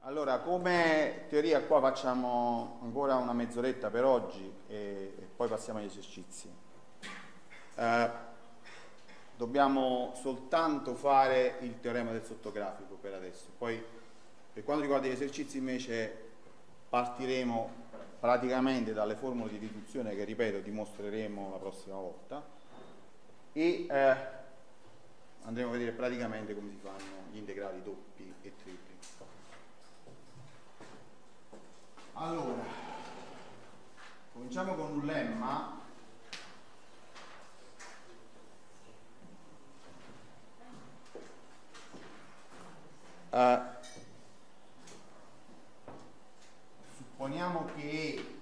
Allora, come teoria qua facciamo ancora una mezz'oretta per oggi e poi passiamo agli esercizi. Dobbiamo soltanto fare il teorema del sottografico per adesso. Poi per quanto riguarda gli esercizi invece partiremo praticamente dalle formule di riduzione che, ripeto, dimostreremo la prossima volta e andremo a vedere praticamente come si fanno gli integrali doppi e tripli. Allora, cominciamo con un lemma. Supponiamo che E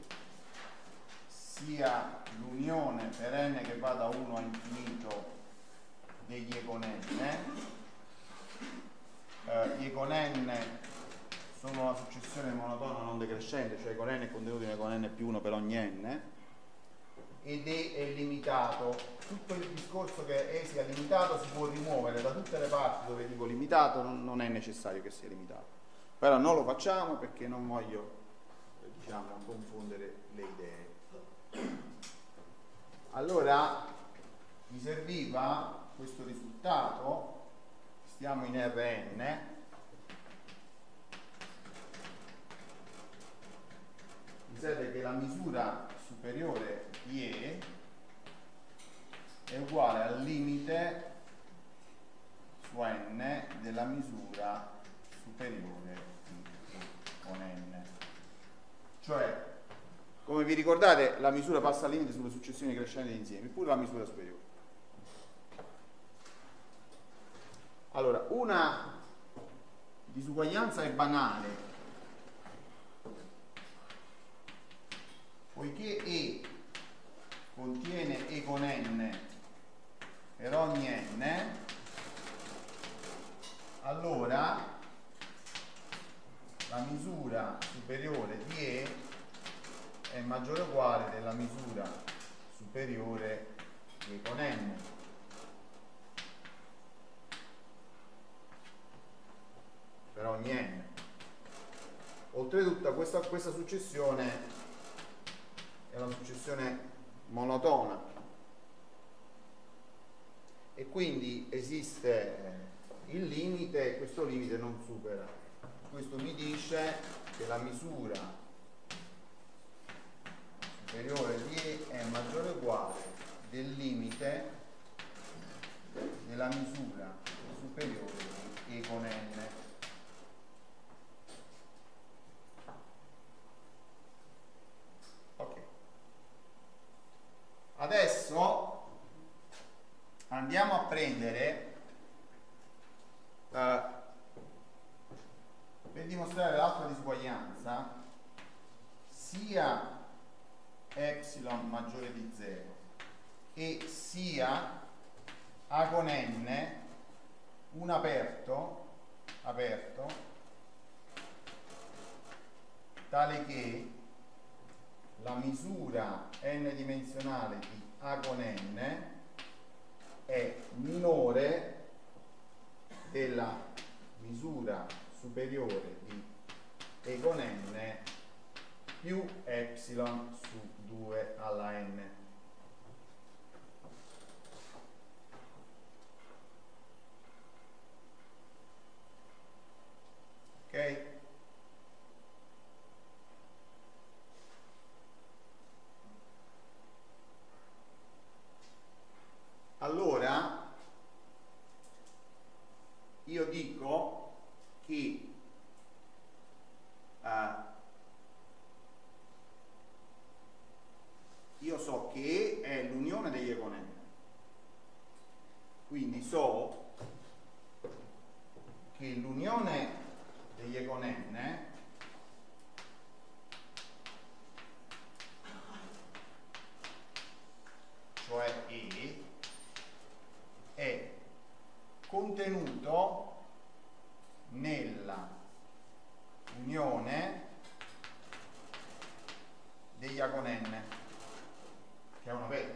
sia l'unione per n che va da 1 a infinito degli E con n. Gli E con n sono una successione monotona non decrescente, cioè con n è contenuto in E con n più 1 per ogni n, ed E è limitato. Tutto il discorso che E sia limitato si può rimuovere da tutte le parti dove dico limitato, non è necessario che sia limitato. Però non lo facciamo perché non voglio, diciamo, confondere le idee. Allora, mi serviva questo risultato, stiamo in Rn, mi serve che la misura superiore di E è uguale al limite su n della misura superiore di E con n. Cioè, come vi ricordate, la misura passa al limite sulle successioni crescenti di insiemi, pure la misura superiore. Allora, una disuguaglianza è banale, poiché E contiene E con n per ogni n, allora la misura superiore di E è maggiore o uguale della misura superiore di E con n. Per ogni n. Oltretutto questa successione è una successione monotona e quindi esiste il limite e questo limite non supera. Questo mi dice che la misura superiore di E è maggiore o uguale del limite della misura superiore di E con n. Ok. Adesso andiamo a prendere per dimostrare l'altra disuguaglianza sia epsilon maggiore di 0 e sia A con n un aperto tale che la misura n dimensionale di A con n è minore della misura superiore di E con n più epsilon su 2 alla n. Ok? Allora io dico che io so che E è l'unione degli E con n, quindi so che l'unione degli E con n cioè E è contenuto nella unione degli A con n, che è una vettor.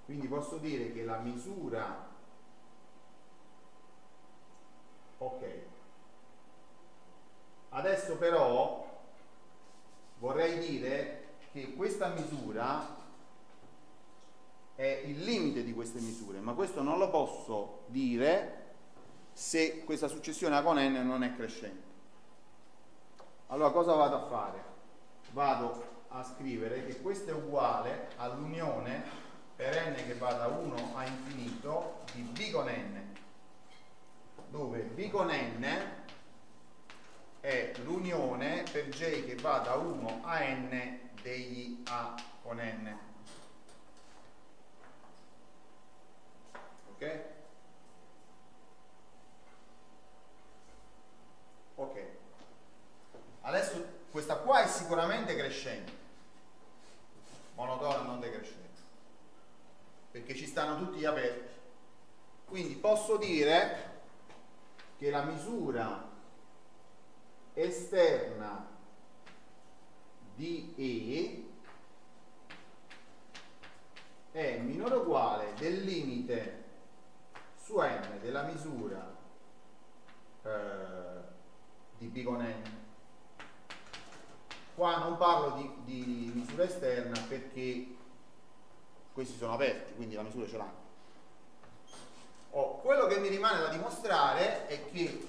quindi posso dire che la misura, ok, adesso però vorrei dire che questa misura è il limite di queste misure, ma questo non lo posso dire se questa successione A con n non è crescente. Allora cosa vado a fare? Vado a scrivere che questo è uguale all'unione per n che va da 1 a infinito di b con n, dove b con n è l'unione per j che va da 1 a n degli A con n. Ok? Ok. Adesso questa qua è sicuramente crescente, monotona non decrescente, perché ci stanno tutti gli aperti. Quindi posso dire che la misura esterna di E è minore o uguale del limite su n della misura di B con n. Qua non parlo di misura esterna perché questi sono aperti, quindi la misura ce l'hanno. Quello che mi rimane da dimostrare è che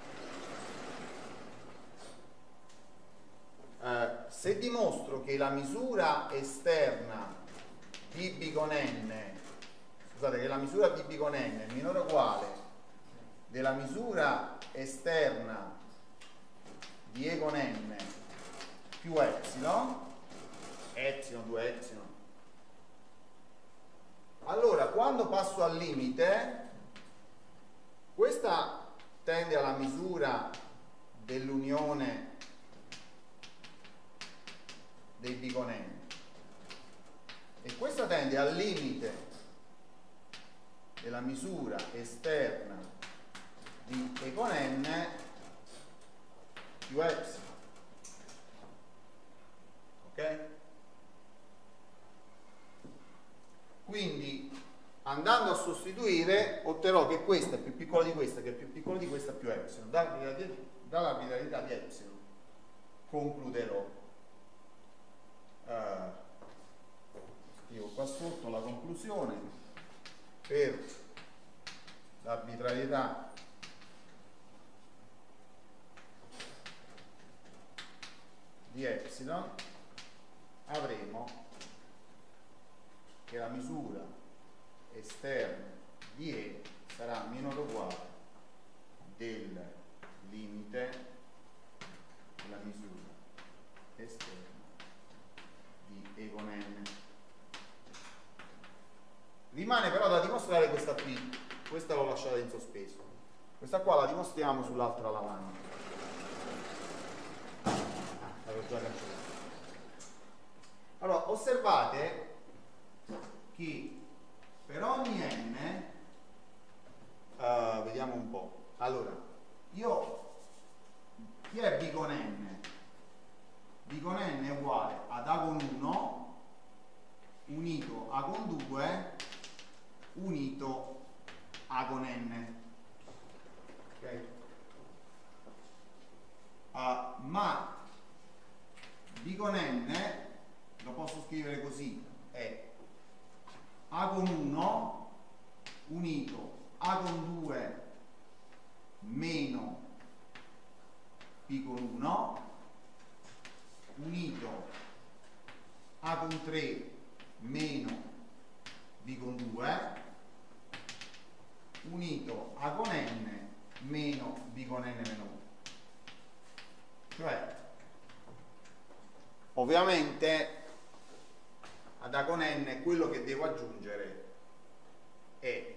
se dimostro che la misura esterna di B con n, scusate, che la misura di B con n è minore o uguale della misura esterna di E con n più epsilon, 2 epsilon, allora quando passo al limite questa tende alla misura dell'unione dei B con n e questa tende al limite della misura esterna di E con n più epsilon. Ok? Quindi andando a sostituire otterrò che questa è più piccola di questa, che è più piccola di questa più epsilon. Dall'arbitrarietà di epsilon concluderò. Scrivo qua sotto la conclusione: per l'arbitrarietà di epsilon avremo che la misura esterna di E sarà minore o uguale del limite della misura esterna di E con n. Rimane però da dimostrare questa qui, questa l'ho lasciata in sospeso, questa qua la dimostriamo sull'altra lavagna. L'avevo già cancellato. Allora osservate che per ogni n vediamo un po'. Allora chi è B con n? B con n è uguale ad A con 1 unito A con 2 unito A con n. Ok? Ma B con n lo posso scrivere così: è A con 1 unito A con 2 meno B con 1 unito A con 3 meno B con 2 unito A con n meno B con n meno 1. Cioè, ovviamente ad A con n quello che devo aggiungere è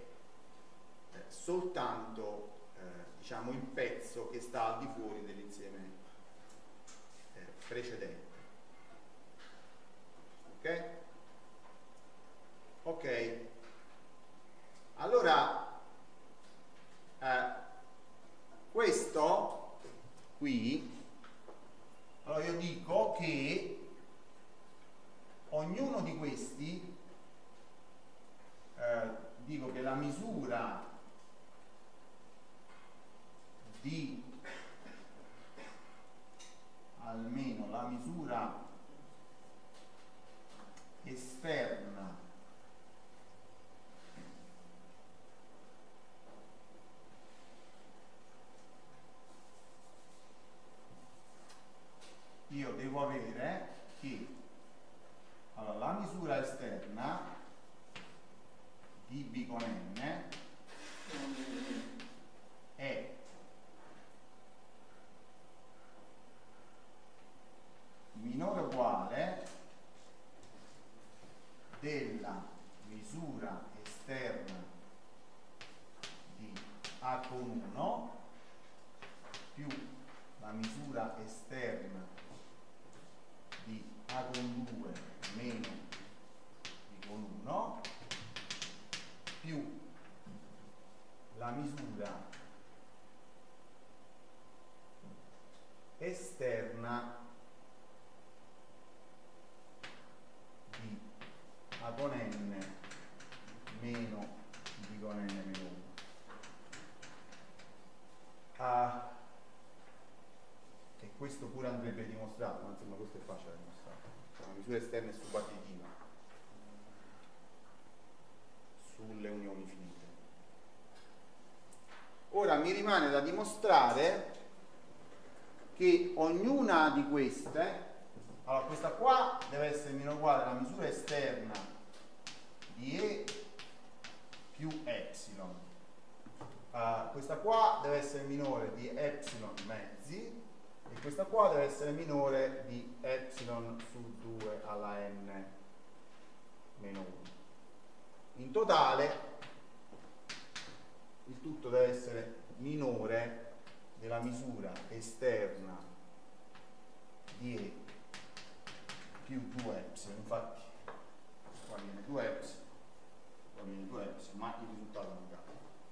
soltanto diciamo il pezzo che sta al di fuori dell'insieme precedente. Ok? Ok. Allora questo qui, allora io dico che ognuno di questi dico che la misura di almeno la misura esterna io devo avere che allora, la misura esterna di B con N è minore o uguale della misura esterna di A con 1 più la misura esterna di A con 2 meno B con 1 più la misura esterna di A con N meno B con N meno 1. E questo pure andrebbe dimostrato, ma insomma questo è facile da dimostrare. La misura esterna è subadditiva sulle unioni finite. Ora mi rimane da dimostrare che ognuna di queste, allora questa qua deve essere minore o uguale alla misura esterna di E più epsilon. Questa qua deve essere minore di epsilon mezzi e questa qua deve essere minore di epsilon su 2 alla n meno 1. In totale il tutto deve essere minore della misura esterna di E più 2 epsilon. Infatti qua viene 2 epsilon, qua viene 2 epsilon, ma il risultato non cambia.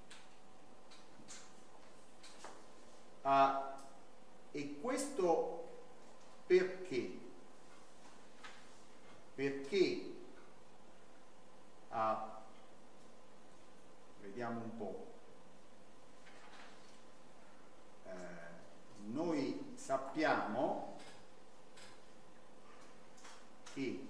E questo perché? Perché vediamo un po', noi sappiamo che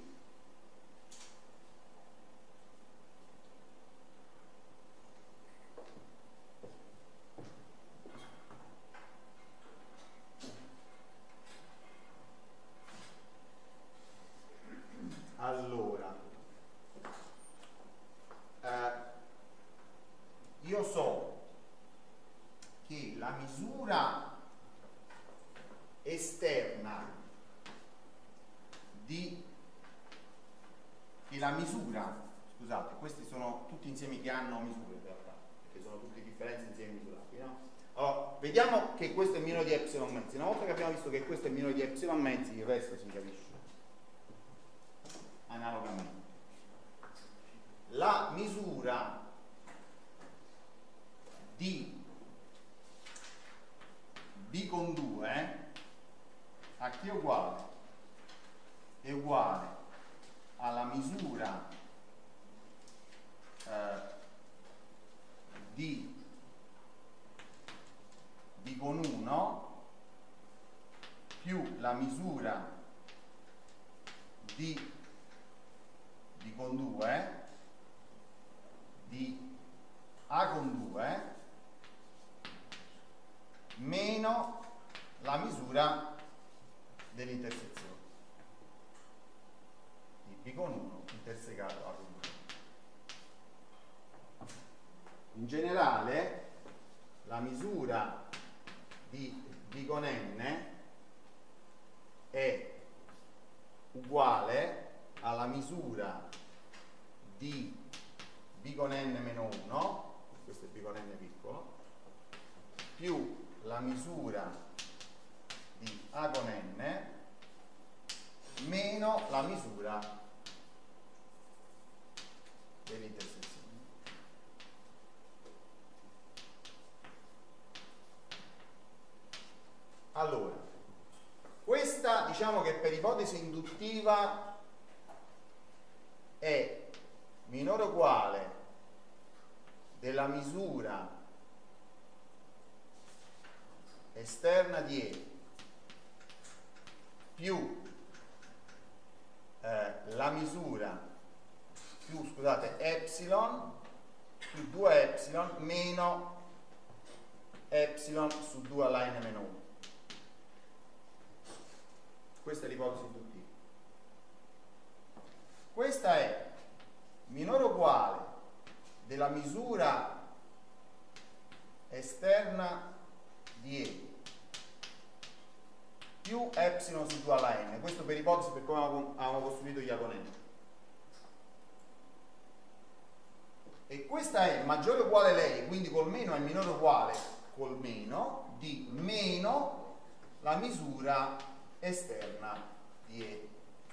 allora io so che la misura esterna di scusate, questi sono tutti insiemi che hanno misure in realtà, perché sono tutti differenze insieme misurati, no? Allora, vediamo che questo è minore di epsilon mezzi. Una volta che abbiamo visto che questo è minore di epsilon mezzi, il resto si capisce analogamente. La misura di B con 2 a chi è uguale? È uguale alla misura di B con 1 più la misura di B con 2 di A con 2 meno la misura dell'intersezione di B con 1 intersecato A con 2. In generale la misura di B con N è uguale alla misura di B con N meno 1, questo è B con N piccolo, più la misura di A con N meno la misura dell'intersezione. Allora, questa diciamo che per ipotesi induttiva è minore o uguale della misura esterna di E più la misura più, scusate, epsilon più 2 epsilon meno epsilon su 2 alla n-1. Questa è l'ipotesi induttiva. Questa è minore o uguale della misura esterna di E più epsilon su 2 alla n. Questo per ipotesi per come avevamo costruito gli agonemi. E questa è maggiore o uguale lei, quindi col meno è minore o uguale col meno di meno la misura esterna di E.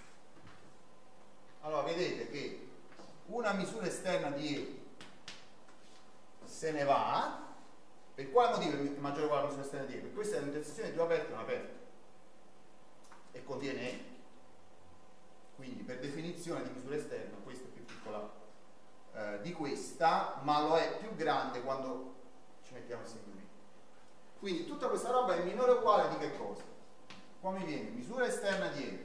Allora vedete che una misura esterna di E se ne va. Per quale motivo è maggiore o uguale alla misura esterna di E? Perché questa è un'intersezione di due aperte e una aperta e contiene E. Quindi per definizione di misura esterna questa è più piccola di questa, ma lo è più grande quando ci mettiamo insieme. Quindi tutta questa roba è minore o uguale di che cosa? Qua mi viene misura esterna di E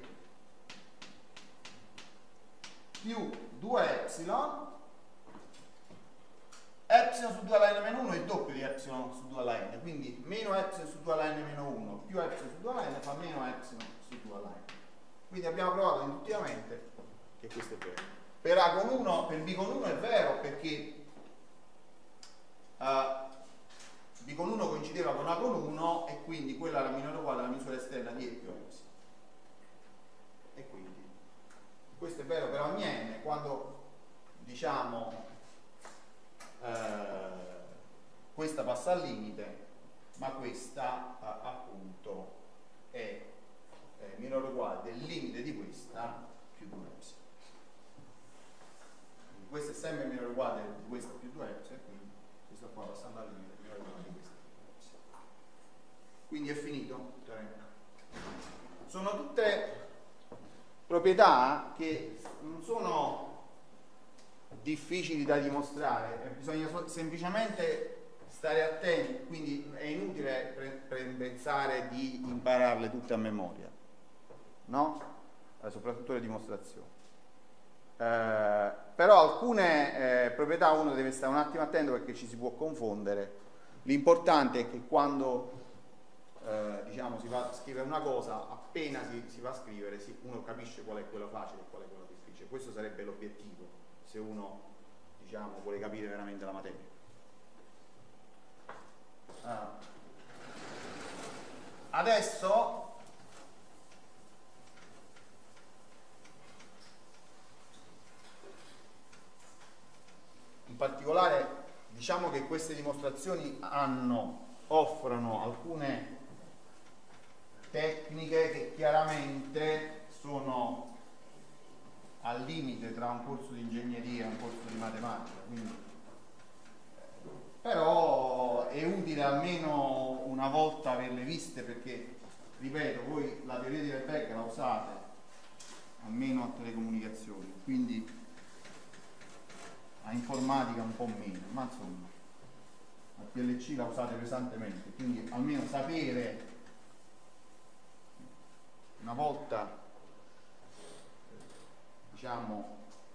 più 2 epsilon, epsilon su 2 alla n-1 è il doppio di epsilon su 2 alla n, quindi meno epsilon su 2 alla n-1 più epsilon su 2 alla n fa meno epsilon su 2 alla n. Quindi abbiamo provato induttivamente che questo è vero. Per A con 1, per B con 1 è vero perché B con 1 coincideva con A con 1 e quindi quella era minore o uguale alla misura esterna di E più epsilon. E quindi questo è vero per ogni n quando diciamo questa passa al limite, ma questa appunto è minore o uguale del limite di questa più 2 epsilon. Questo è sempre minore o uguale di questa più 2 epsilon, quindi questo qua passando al limite è minore o uguale di questa più 2 epsilon. Quindi è finito. Sono tutte proprietà che non sono difficili da dimostrare, bisogna semplicemente stare attenti, quindi è inutile pensare di impararle tutte a memoria, no? Soprattutto le dimostrazioni. Però alcune proprietà uno deve stare un attimo attento perché ci si può confondere. L'importante è che quando diciamo si va a scrivere una cosa, appena si va a scrivere uno capisce qual è quella facile e qual è quella difficile. Questo sarebbe l'obiettivo se uno diciamo vuole capire veramente la materia. Adesso in particolare diciamo che queste dimostrazioni offrono alcune tecniche che chiaramente sono al limite tra un corso di ingegneria e un corso di matematica, quindi, però è utile almeno una volta averle viste perché, ripeto, voi la teoria di Lebesgue la usate almeno a telecomunicazioni, quindi a informatica un po' meno, ma insomma a PLC la usate pesantemente, quindi almeno sapere una volta diciamo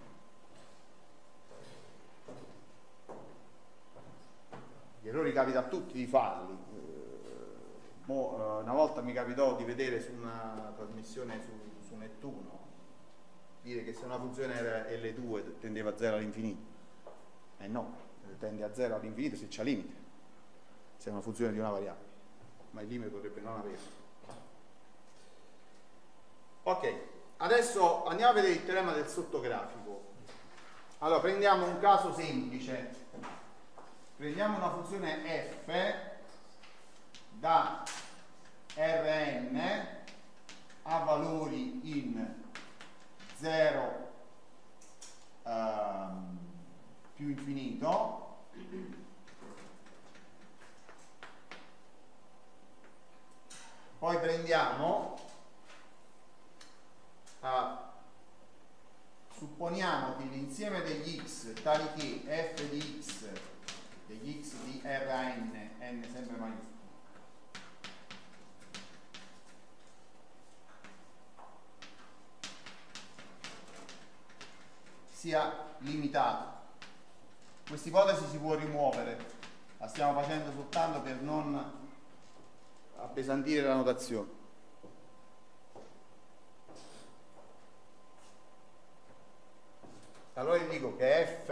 gli errori capita a tutti di farli. Una volta mi capitò di vedere su una trasmissione su Nettuno dire che se una funzione era L2 tendeva a 0 all'infinito. No, tende a 0 all'infinito se c'è limite, se è una funzione di una variabile, ma il limite potrebbe non averlo. Ok, adesso andiamo a vedere il teorema del sottografico. Allora prendiamo un caso semplice, prendiamo una funzione f da Rn a valori in 0 più infinito poi prendiamo supponiamo che l'insieme degli x tali che f di x degli x di Rn, n sempre maiuscolo, sia limitato. Questa ipotesi si può rimuovere, la stiamo facendo soltanto per non appesantire la notazione. Allora io dico che f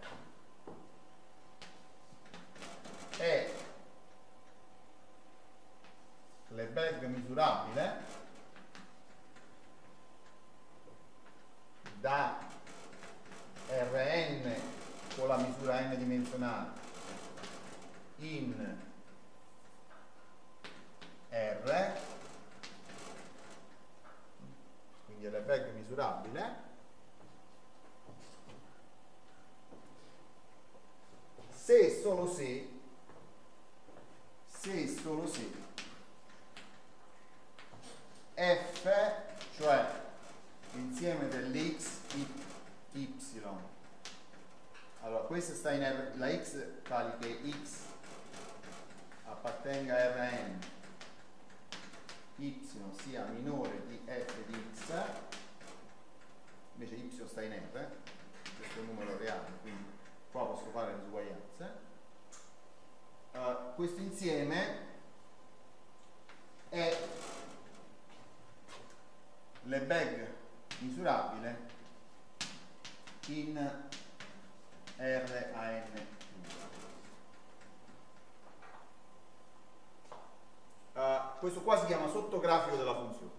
è Lebesgue misurabile da Rn con la misura n dimensionale in R, quindi è Lebesgue misurabile se e solo se f, cioè l'insieme dell'x y, allora questo sta in R, la x tale che x appartenga a Rn, y sia minore di f di x, invece y sta in R, questo è un numero reale, quindi qua posso fare le disuguaglianze. Questo insieme è Lebesgue misurabile in Ran. Questo qua si chiama sottografico della funzione.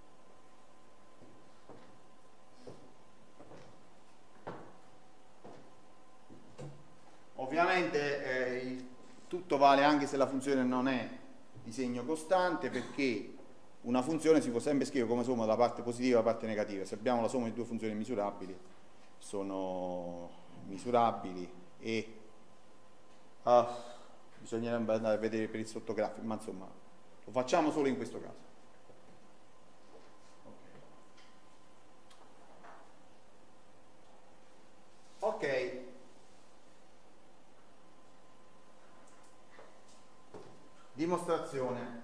Ovviamente tutto vale anche se la funzione non è di segno costante, perché una funzione si può sempre scrivere come somma della parte positiva e della parte negativa. Se abbiamo la somma di due funzioni misurabili, sono misurabili e bisognerebbe andare a vedere per il sottografico, ma insomma lo facciamo solo in questo caso. Ok. Dimostrazione.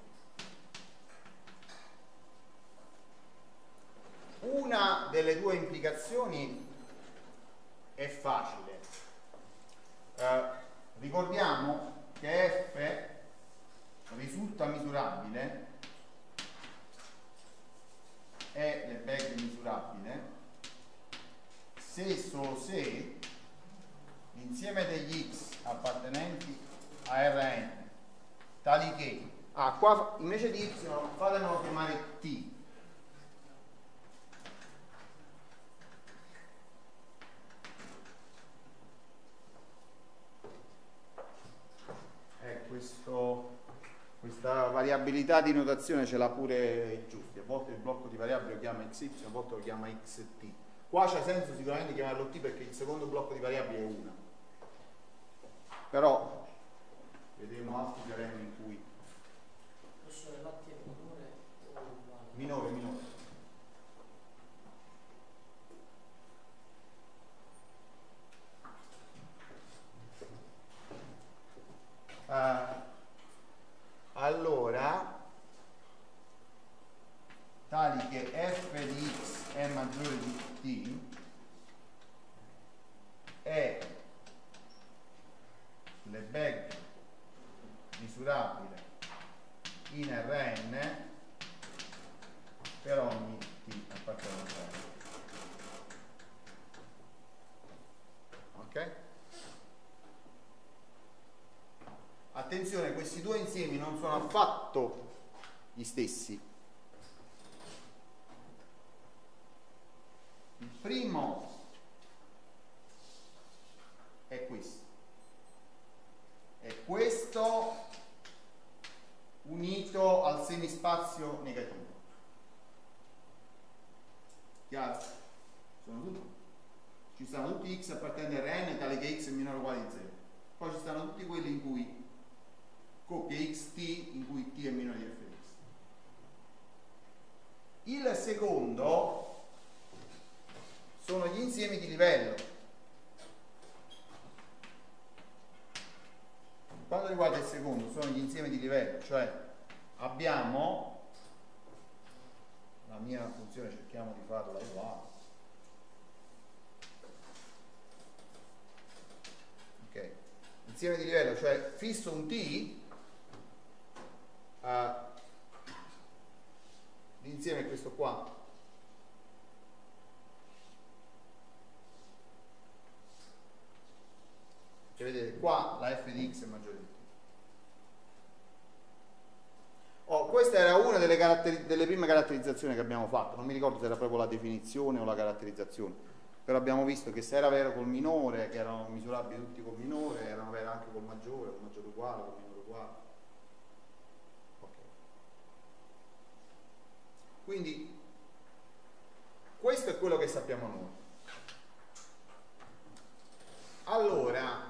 Una delle due implicazioni è facile. Ricordiamo che f risulta misurabile, è Lebesgue misurabile, se e solo se l'insieme degli x appartenenti a Rn tali che, qua invece di y fatemelo chiamare t, questa variabilità di notazione ce l'ha pure Giusti, a volte il blocco di variabili lo chiama xy, a volte lo chiama xt. Qua c'è senso sicuramente chiamarlo t perché il secondo blocco di variabili è 1, però vedremo altri teoremi in cui possono fatti minore o uguale? minore. Allora tali che f di x è maggiore di t è Lebesgue misurabile in Rn per ogni t appartenente a R. Ok? Attenzione, questi due insiemi non sono affatto gli stessi. Il primo è questo. È questo unito al semispazio negativo. Chiaro? Ci stanno tutti x appartenenti a Rn tale che x è minore o uguale di 0. Poi ci stanno tutti quelli in cui coppie xt in cui t è minore di fx. Il secondo sono gli insiemi di livello. quanto riguarda il secondo sono gli insiemi di livello, cioè abbiamo la mia funzione, cerchiamo di farla uguale. Ok, insieme di livello, cioè fisso un t, l'insieme è questo qua. Cioè, vedete, qua la f di x è maggiore di t. Questa era una delle prime caratterizzazioni che abbiamo fatto, non mi ricordo se era proprio la definizione o la caratterizzazione, però abbiamo visto che se era vero col minore, che erano misurabili tutti col minore, erano vere anche col maggiore uguale, col minore uguale. Okay. Quindi questo è quello che sappiamo noi. Allora,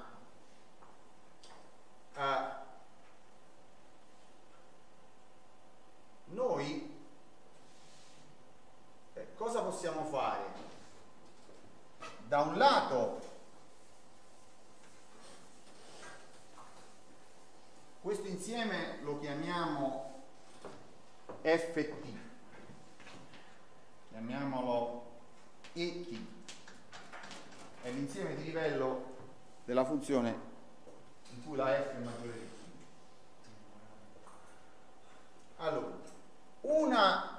noi cosa possiamo fare? Da un lato questo insieme lo chiamiamo ft, chiamiamolo et, è l'insieme di livello della funzione in cui la f è maggiore di t. Allora, una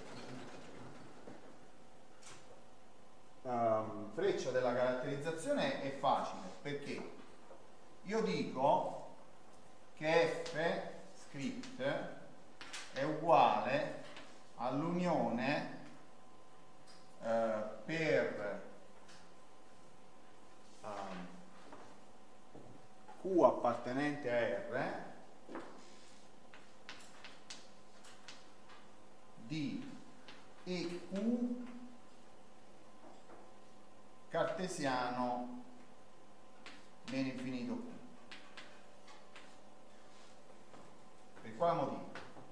freccia della caratterizzazione è facile, perché io dico che f script è uguale all'unione per q appartenente a R di EQ cartesiano meno infinito Q. Per quale motivo?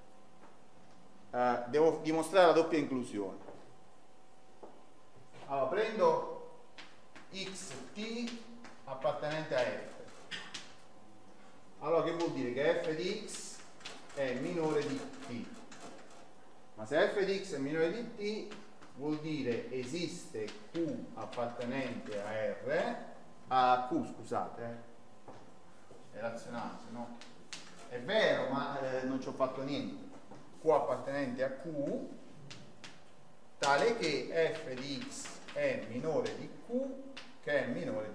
Devo dimostrare la doppia inclusione. Allora, prendo xt appartenente a f. Allora, che vuol dire? Che f di x è minore di t. Ma se f di x è minore di t, vuol dire esiste q appartenente a R, a q, scusate, è razionale, se no è vero, ma non ci ho fatto niente. Q appartenente a q, tale che f di x è minore di q, che è minore di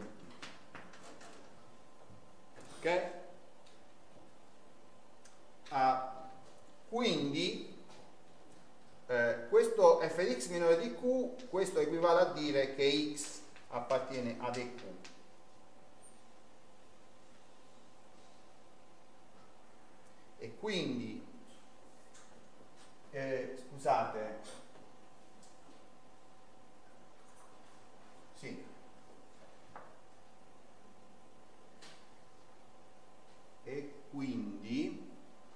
t. Ok? Quindi questo f di x minore di q, questo equivale a dire che x appartiene ad EQ. E quindi scusate, sì, e quindi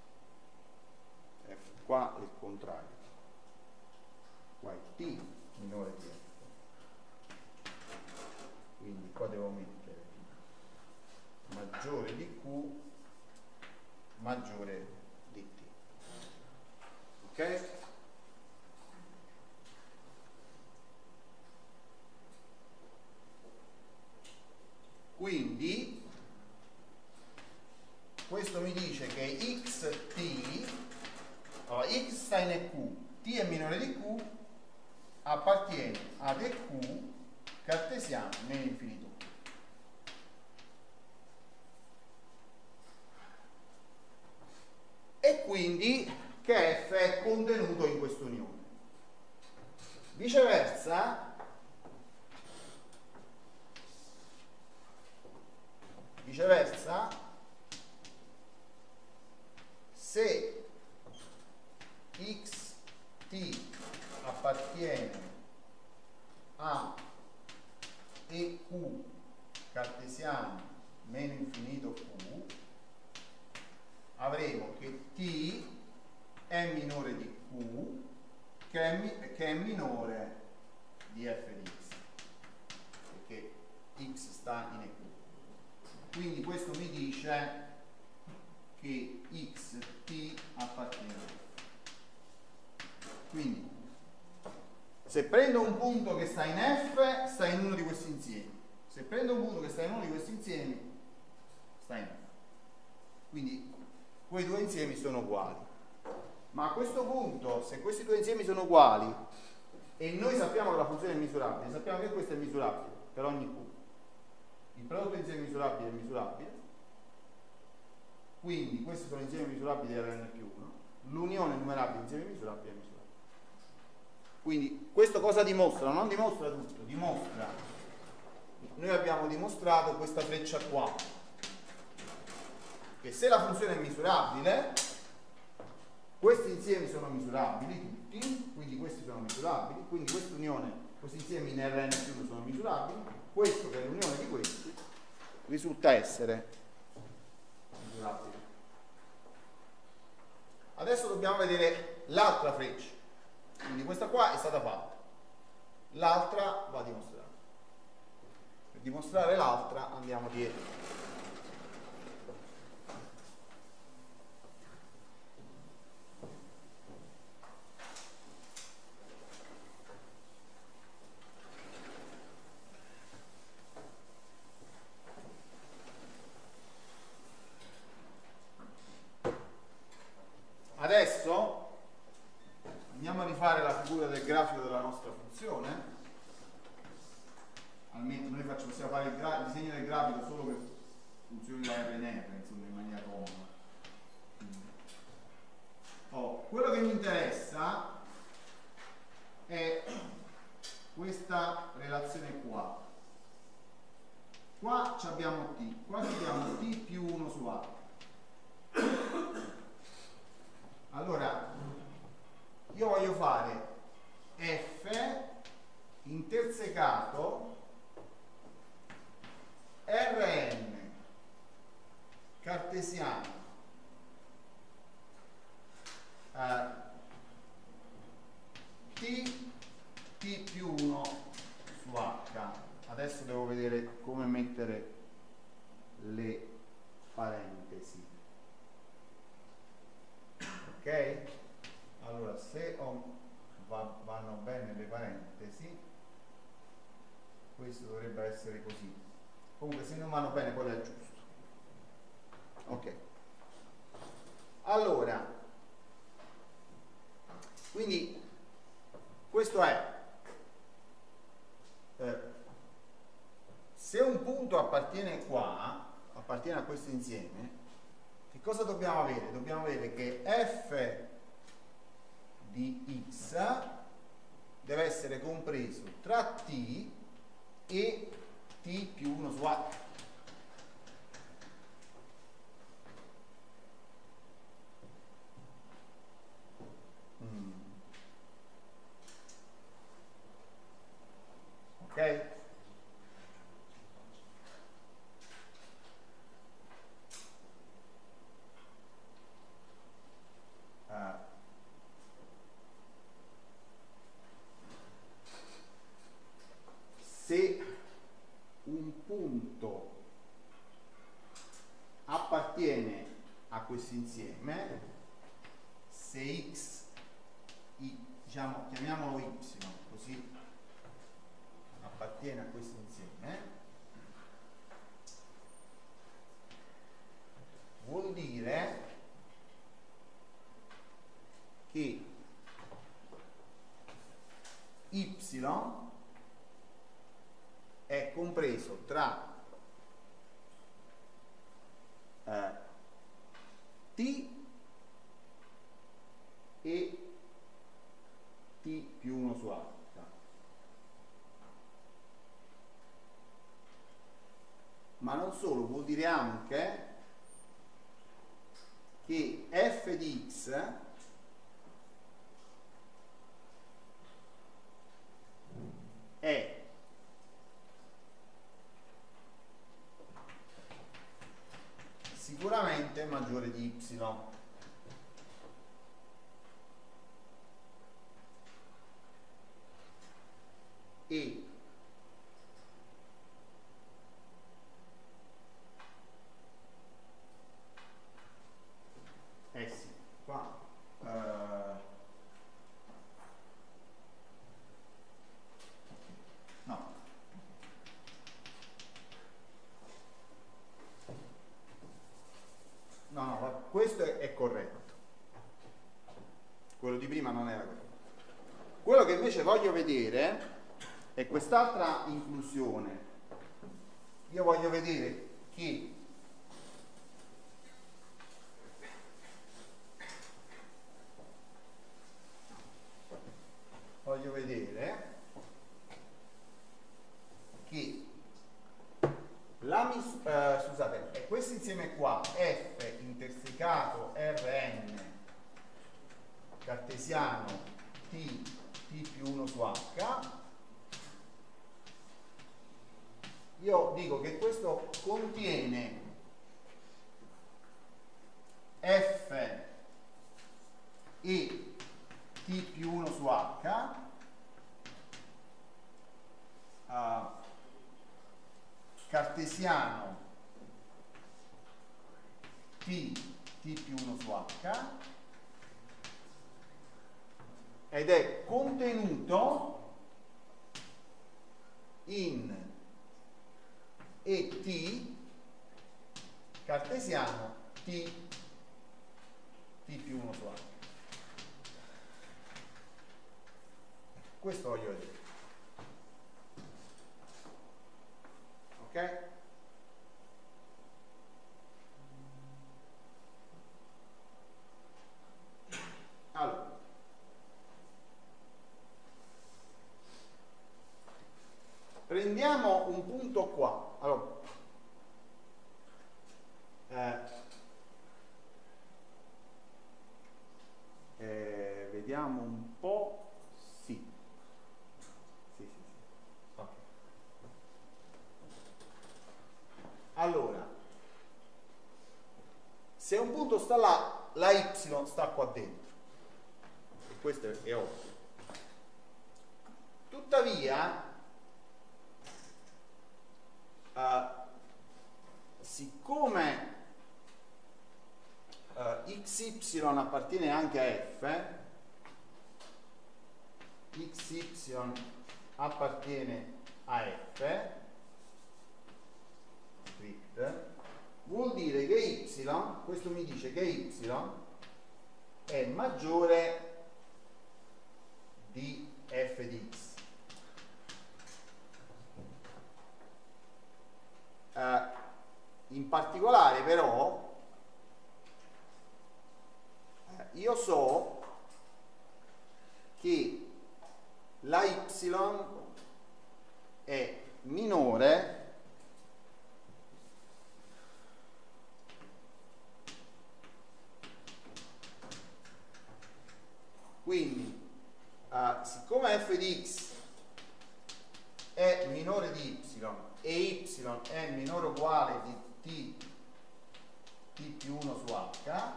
qua è il contrario, qua è t minore di f, quindi qua devo mettere maggiore di q maggiore di t. Ok? Quindi questo mi dice che xt, allora, x sta in EQ, t è minore di q, appartiene ad EQ cartesiano meno infinito q. E quindi che f è contenuto in quest'unione. Viceversa, se xt appartiene a EQ cartesiano meno infinito q, avremo che t è minore di q, che è minore di f di x, perché x sta in EQ. Quindi questo mi dice che xt appartiene a f. Quindi se prendo un punto che sta in f, sta in uno di questi insiemi. Se prendo un punto che sta in uno di questi insiemi, sta in f. Quindi quei due insiemi sono uguali. Ma a questo punto, se questi due insiemi sono uguali e noi sappiamo che la funzione è misurabile, sappiamo che questo è misurabile per ogni q. Il prodotto insieme misurabile è misurabile, quindi questi sono insiemi misurabili Rn più 1, l'unione numerabile insieme misurabile è misurabile. Quindi questo cosa dimostra? Non dimostra tutto, dimostra. Noi abbiamo dimostrato questa freccia qua, che se la funzione è misurabile, questi insiemi sono misurabili tutti, quindi questi sono misurabili, quindi quest'unione, questi insiemi in Rn più 1 sono misurabili, questo che è l'unione di questi risulta essere misurabile. Adesso dobbiamo vedere l'altra freccia, quindi questa qua è stata fatta, l'altra va dimostrata. Per dimostrare l'altra andiamo dietro. Adesso andiamo a rifare la figura del grafico della nostra funzione. Almeno noi possiamo fare il disegno del grafico solo per funzioni da R in R, insomma, in maniera comoda. Quello che mi interessa è questa relazione qua. Qua abbiamo t, qua abbiamo t più 1 su a. Allora, io voglio fare f intersecato Rn cartesiano t più 1 su h. Adesso devo vedere come mettere le parentesi. Ok? Allora, se vanno bene le parentesi, questo dovrebbe essere così. Comunque se non vanno bene poi le aggiusto. Ok. Allora, quindi questo è se un punto appartiene qua, appartiene a questo insieme, che cosa dobbiamo avere? Dobbiamo avere che f di x deve essere compreso tra t e t più 1 su h. Ok? Se un punto appartiene a questo insieme, se x, diciamo, chiamiamolo y, così appartiene a questo insieme, vuol dire che y è compreso tra t e t più 1 su h. Ma non solo, vuol dire anche che f di x è sicuramente maggiore di y. E non era così. Quello che invece voglio vedere è quest'altra inclusione. Io voglio vedere che scusate, è questo insieme qua, F intersecato Rn cartesiano T più 1 su H. Io dico che questo contiene F e T più 1 su H, cartesiano T più 1 su H, ed è contenuto in ET cartesiano T più 1 su H. Questo voglio dire. Ok? Allora, prendiamo un punto qua. Allora, vediamo un po'. Sì. Okay. Allora, se un punto sta là, la y sta qua dentro, e questo è ovvio. Tuttavia, siccome xy appartiene anche a f, xy appartiene a f, vuol dire che y, questo mi dice che y è maggiore di f di x. In particolare però io so che la y è minore quindi siccome f di x è minore di y e y è minore o uguale di t più 1 su h,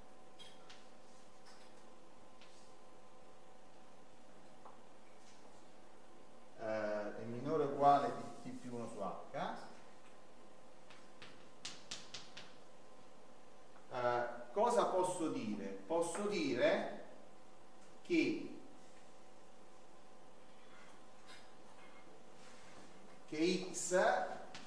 è minore o uguale di t più 1 su h, cosa posso dire? Posso dire che x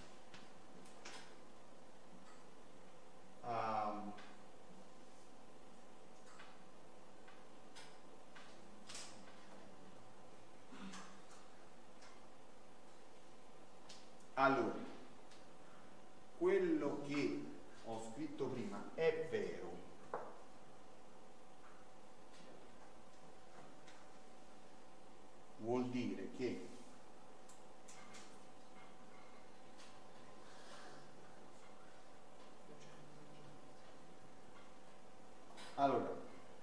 allora, quello che ho scritto prima è vero, vuol dire che allora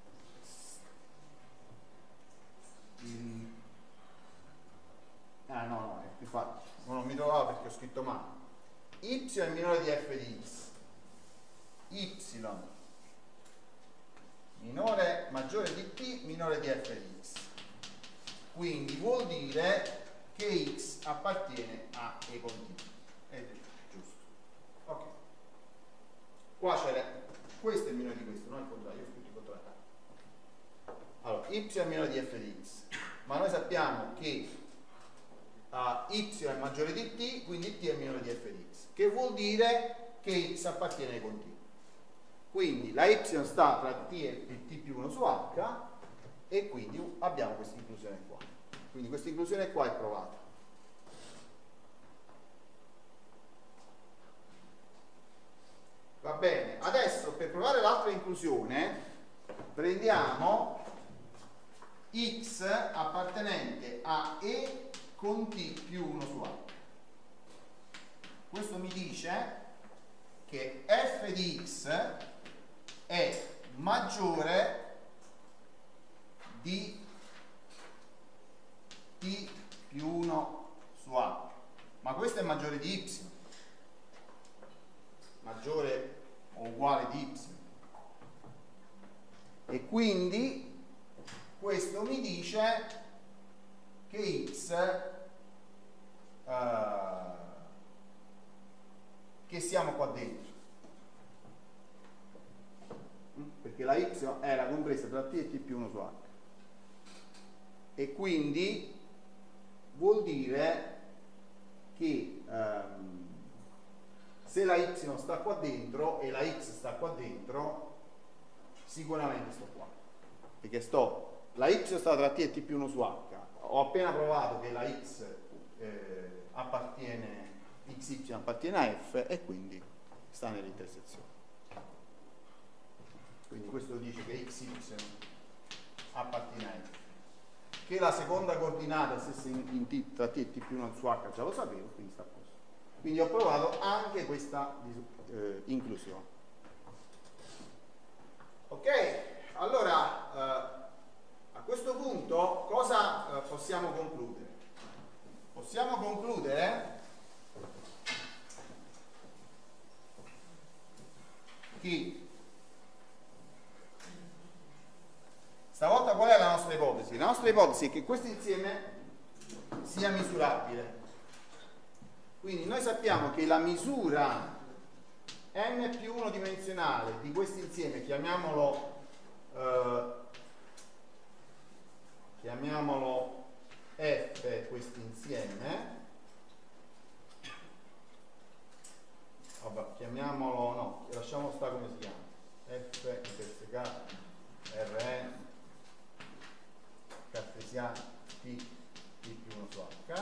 no, è più facile, non mi trovavo perché ho scritto male. Y è minore di f di x, y maggiore di t minore di f di x, quindi vuol dire che x appartiene a e continuo, ed è giusto. Ok, qua c'era questo è minore di questo, non il contrario, io ho scritto il contrario. Allora, y è minore di f di x, ma noi sappiamo che y è maggiore di t, quindi t è minore di f di x, che vuol dire che x appartiene ai continui. Quindi la y sta tra t e t più 1 su h, e quindi abbiamo questa inclusione qua. Quindi questa inclusione qua è provata. Va bene, adesso per provare l'altra inclusione prendiamo x appartenente a E con t più 1 su A. Questo mi dice che f di x è maggiore di t più 1 su A, ma questo è maggiore di y, maggiore o uguale di y, e quindi questo mi dice che x che siamo qua dentro, perché la y era compresa tra t e t più 1 su h, e quindi vuol dire che se la y sta qua dentro e la x sta qua dentro, sicuramente sto qua, perché la y sta tra t e t più 1 su h. Ho appena provato che la x appartiene, xy appartiene a f, e quindi sta nell'intersezione. Quindi questo dice che xy appartiene a f. Che la seconda coordinata stesse tra t e t più 1 su h già lo sapevo, quindi sta a posto. Quindi ho provato anche questa inclusione. Ok, allora a questo punto cosa possiamo concludere? Possiamo concludere che stavolta qual è la nostra ipotesi? La nostra ipotesi è che questo insieme sia misurabile. Quindi noi sappiamo che la misura n più 1 dimensionale di questo insieme, chiamiamolo f, questo insieme, vabbè, chiamiamolo, no, lasciamo stare come si chiama, f intersecato Rn cartesiano t più 1 su h.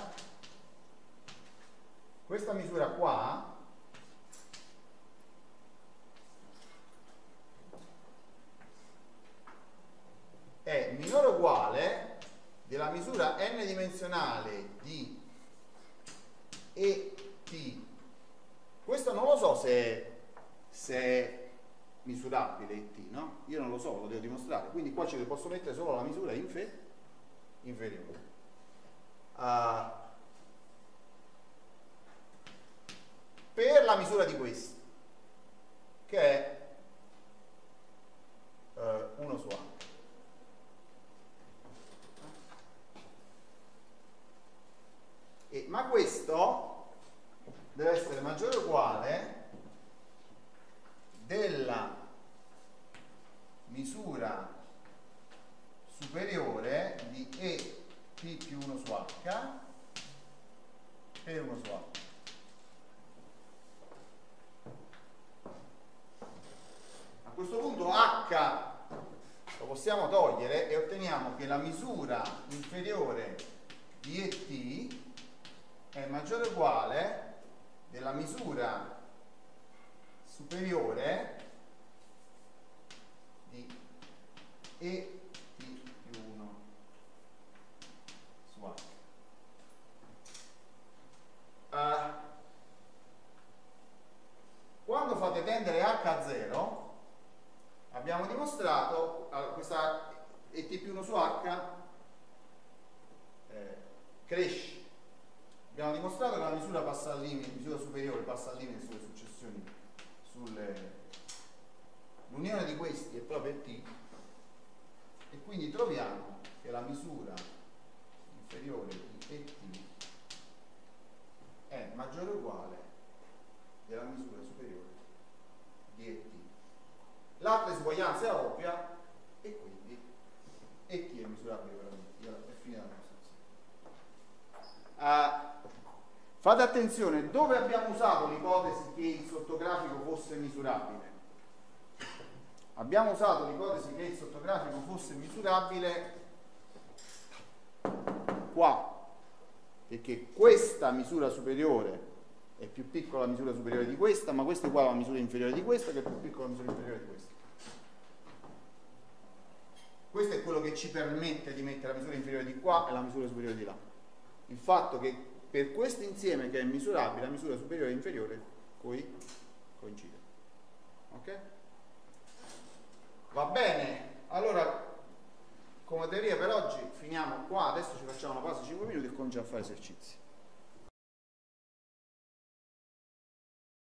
Questa misura qua è minore o uguale della misura n dimensionale di ET. Questo non lo so se è misurabile ET, no? Io non lo so, lo devo dimostrare. Quindi qua ci posso mettere solo la misura inferiore. Per la misura di questo, che è 1 su A. Ma questo deve essere maggiore o uguale della misura superiore di ET più 1 su H per 1 su H. A questo punto H lo possiamo togliere e otteniamo che la misura inferiore di ET è maggiore o uguale della misura superiore di ET più 1 su H. Quando fate tendere H a 0, abbiamo dimostrato questa ET più 1 su H cresce. Abbiamo dimostrato che la misura passa al limite, misura superiore passa al limite sulle successioni, l'unione di questi è proprio t, e quindi troviamo che la misura inferiore di ET è maggiore o uguale della misura superiore di ET. L'altra disuguaglianza è ovvia e quindi ET è misurabile veramente. È finita la dimostrazione. Fate attenzione, dove abbiamo usato l'ipotesi che il sottografico fosse misurabile? Abbiamo usato l'ipotesi che il sottografico fosse misurabile qua, perché questa misura superiore è più piccola la misura superiore di questa, ma questa è uguale alla misura inferiore di questa, che è più piccola la misura inferiore di questa. Questo è quello che ci permette di mettere la misura inferiore di qua e la misura superiore di là. Il fatto che per questo insieme che è misurabile, la misura superiore e inferiore coincide. Ok? Va bene, allora come teoria per oggi finiamo qua, adesso ci facciamo una pausa di 5 minuti e cominciamo a fare esercizi.